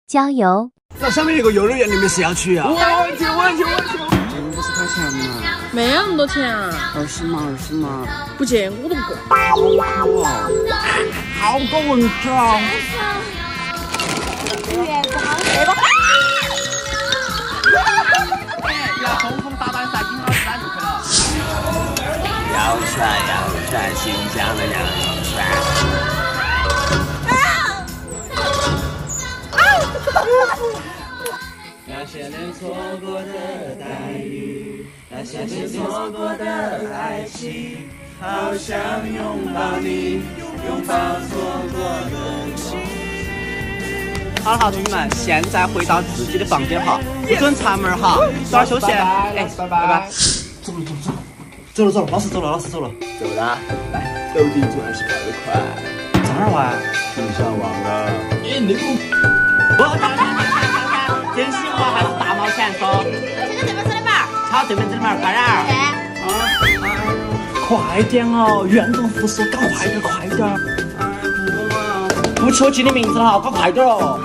郊游。 那上面有个幼儿园，你们是要去啊？ 我去。 50块钱嘛？ 没有那么多钱啊 20嘛。 不见我都不过。 好苦哦，好个蚊子啊！ 要通风打板噻，金老师打就可了。 要帅，新疆的羊肉串。那些年错过的待遇，那些年错过的爱情，好想拥抱你，拥抱错过的梦。 好，同学们，现在回到自己的房间哈，不准出门哈，早点休息。哎，拜拜。 走了，老师走了。走了，来，斗地主还是2块。 在哪儿玩？ 你上网了？ 真心话还是大毛钱说？ 现在对面这里门， 敲对面这里门，快点儿！快点哦，愿赌服输，搞快点！不求记你名字了哈，搞快点哦！